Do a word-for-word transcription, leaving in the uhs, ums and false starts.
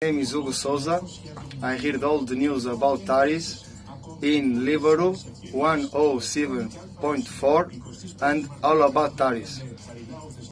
name is Hugo Souza. I heard all the news about Aris in Libero one oh seven point four and all about Aris.